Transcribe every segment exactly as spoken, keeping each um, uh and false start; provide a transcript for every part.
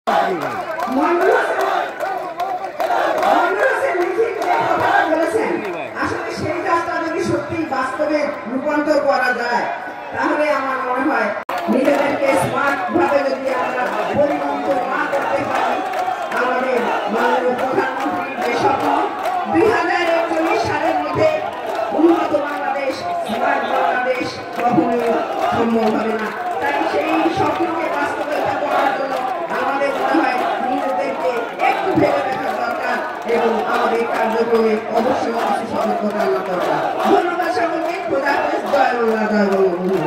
আসলে সেই কাজটা যদি সত্যি বাস্তবে রূপান্তর করা যায় তাহলে আমার মনে হয় নিজেদেরকে স্মার্ট ভাবে যদি আমরা পরিবর্তন না করতে পারি আমাদের মাননীয় প্রধানমন্ত্রীর যে স্বপ্ন দুই হাজার একচল্লিশ সালের মধ্যে উন্নত বাংলাদেশ স্মার্ট বাংলাদেশ কখনোই সম্ভব হবে না। তাই সেই স্বপ্নকে বাস্তবায়িত করার জন্য আমাদের মনে হয় নিজেদেরকে একটু ভেবে দেখা দরকার এবং আমাদের কার্যক্রমে অবশ্যই কিছু সতর্কতা আনা দরকার। ধন্যবাদ সকলকে। খোদা হাফেজ। জয় বাংলা, জয় বঙ্গবন্ধু।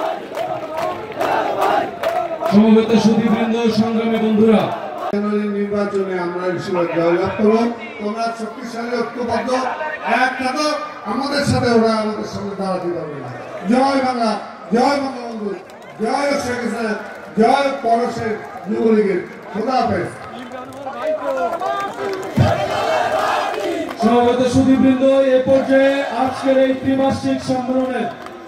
সমবেত সুধীবৃন্দ, সংগ্রামী বন্ধুরা, নির্বাচনে আমরা জয়লাভ করব। তোমরা শক্তিশালী ঐক্যবদ্ধ এক থাকো, আমাদের সাথে ওরা আমাদের সাথে দাঁড়াতে পারবে না। জয় বাংলা, জয় বঙ্গবন্ধু, জয় শেখ হাসিনা, জয় পরশের যুবলীগের। খোদা হাফেজ। সমবেত সুধীবৃন্দ, এ পর্যায়ে আজকের এই ত্রিমাসিক সম্মেলনে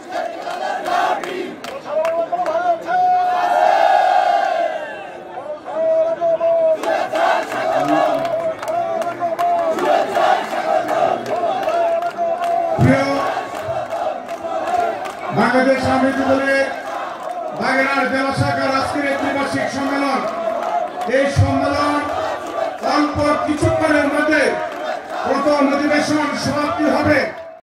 বাংলাদেশ আওয়ামী দলের বাগেরহাট জেলা শাখার আজকের এই ত্রিমাসিক সম্মেলন, এই সম্মেলন অল্প কিছুক্ষণের মধ্যে প্রথম অধিবেশন সমাপ্তি হবে।